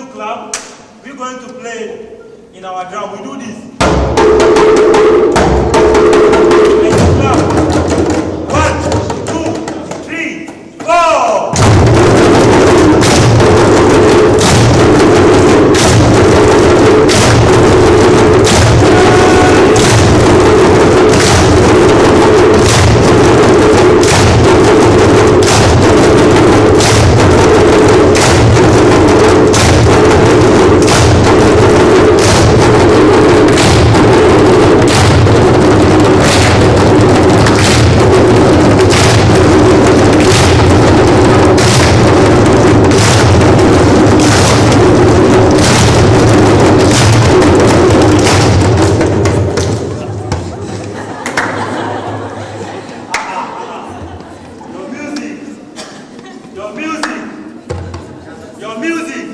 to clap. We're going to play in our drum. We do this. And you clap. 1, 2, 3, 4. Your music.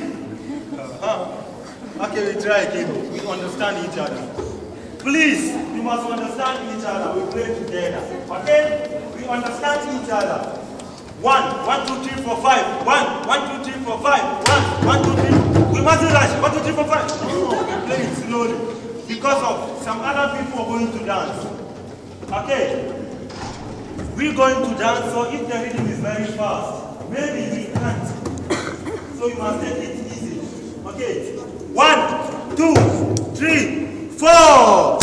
Okay, we try again. We understand each other. Please, we must understand each other. We play together. Okay? We understand each other. 1, 1, 2, 3, 4, 5. 1, 1, 2, 3, 4, 5. 1, 1, 2, 3. We mustn't rush. 1, 2, 3, 4, 5. No, we play it slowly. Because of some other people are going to dance. Okay? We're going to dance, so if the rhythm is very fast, maybe we can't. So you must take it easy. Okay? 1, 2, 3, 4.